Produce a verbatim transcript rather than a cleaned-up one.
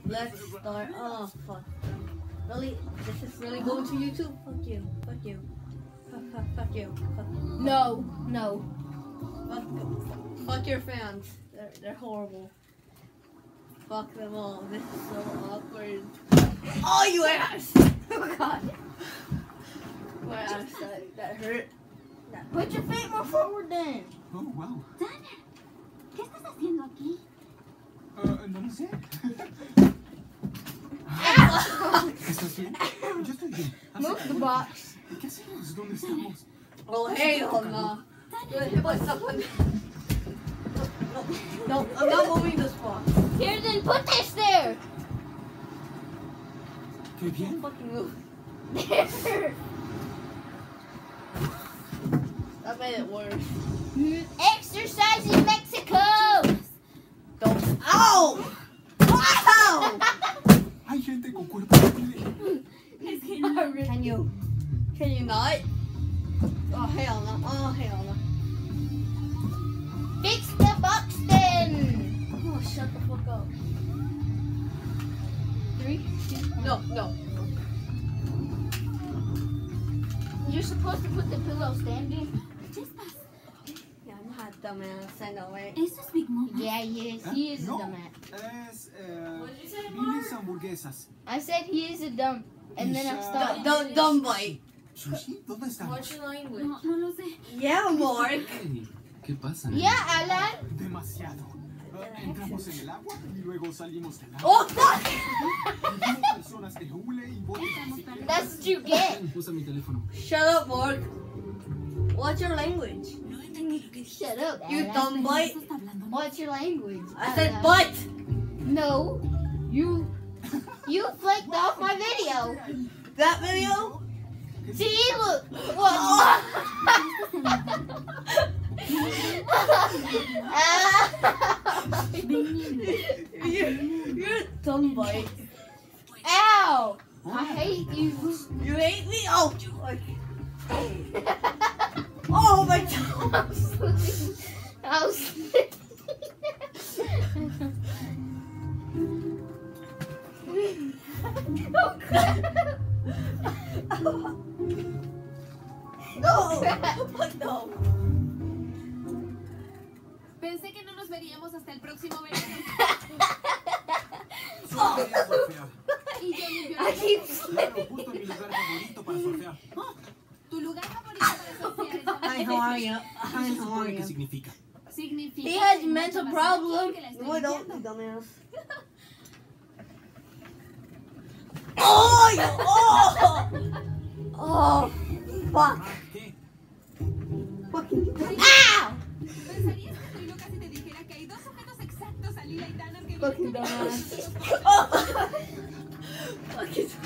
let's start. Oh fuck. Really? This is really going to YouTube? Fuck you. Fuck you. Fuck, fuck, fuck you. Fuck. No, no. Fuck, fuck, fuck your fans. They're, they're horrible. Fuck them all. This is so awkward. Oh, you ass! Oh god. My ass, that, that hurt. That Put your feet more forward then. Oh, wow. Tanner, ¿qué estás haciendo aquí? Uh, no lo sé. ¿Estás bien? Yo estoy bien. Move the box. ¿Qué hacemos? ¿Dónde estamos? Oh, hell no. What's up on No, no, I'm not moving this box. Here, then put this there. Qué bien. Fucking move. There. That made it worse. Exercise in Mexico. Don't. Ow! Wow! Hay gente con cuerpo horrible. Can you? Can you not? Oh hell no! Oh hell no! Fix the box then. Oh shut the fuck up! Three, two, one. No, no. You're supposed to put the pillow standing. Chispas, Yeah, I'm not a dumbass. I know, right? eso es Big Mama. Yeah, he is. He is no, a dumbass. es eh, Billy's hamburguesas. I said he is a dumb, and then I'm Isha. stopped. Don't, don't bite. Sushi, ¿dónde estamos? What's your language? No, no lo sé. Yeah, Mark. Hey, ¿qué pasa? Yeah, Alan. Demasiado. Uh, entramos en el agua y luego salimos del agua. Oh fuck! Vimos personas de hule y botes de bicicleta. That's what you get. Usa mi teléfono. Shut up, Mark. What's your language? No entendí lo que dijiste. Shut up, You Alan. dumb bite. ¿Qué está hablando? What's your language? I said Alan? butt. No, you, you flaked off my video. That video? See, look. What? You're, you're a dumb bite. Ow! I hate you. You hate me? Oh. Oh my god. I was oh crap! No. No. Pensé que no nos veríamos hasta el próximo verano. Solo quería surfear. Y yo mi I keep Claro, justo en mi lugar favorito para surfear. Tu lugar favorito para surfear es donde Hi, how are you? Hi, ¿Qué se how are supone que you? significa? significa. He has que mental no vas a sentir problem. que la estoy No, I don't, you limpiando. dumbass. Oh, you, oh! Oh, fuck. ¿Qué? Fucking. Ow! ¿Pensarías que estoy loca si te dijera que hay dos sujetos exactos a Lila y Tanner que Fucking viven dumbass. Oh! Fucking.